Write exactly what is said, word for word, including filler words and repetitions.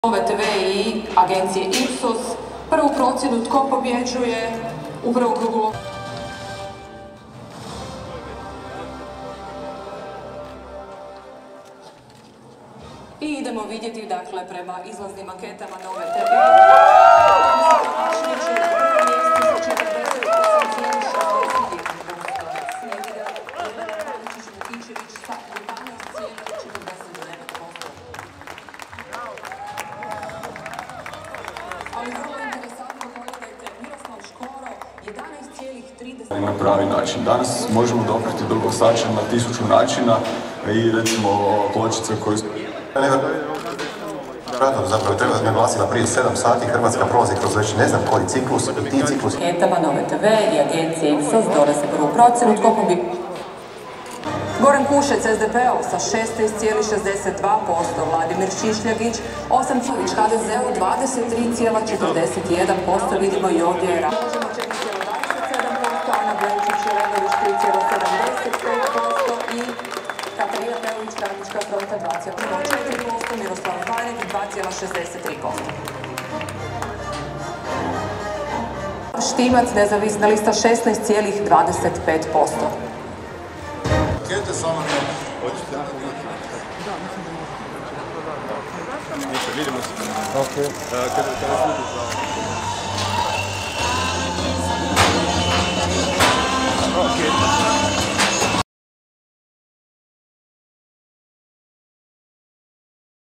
Ove te ve i agencije Ipsos prvu procjenu tko pobjeđuje u prvom krugu. I idemo vidjeti, dakle, prema izlaznim anketama na Ove te ve. Na pravi način. Danas možemo dopriti do glasača na tisuću načina i recimo pločice koje su... Zapravo treba da me glasila prije sedam sati, Hrvatska prolazi kroz već ne znam koji ciklus i ti ciklus. Anketama na Ove te ve i agencije Ipsos donose prvu procjenu tko pobjeđuje. Goran Kušec es de pe o sa šesnaest zarez šezdeset dva posto, Vladimir Šišljagić osam zarez ha de ze u dvadeset tri zarez četrdeset jedan posto, vidimo i ovdje je Možemo četiri zarez dvadeset sedam posto, Ana Blenčić-Jelenović tri zarez sedamdeset pet posto i Katarina Peović Radnička fronta dva zarez četiri posto, Miroslav Vajnik dva zarez šezdeset tri posto. Štimac, nezavisna lista šesnaest zarez dvadeset pet posto. Ankete samo ne... Hoćete? Vidimo se. Ok. Kada se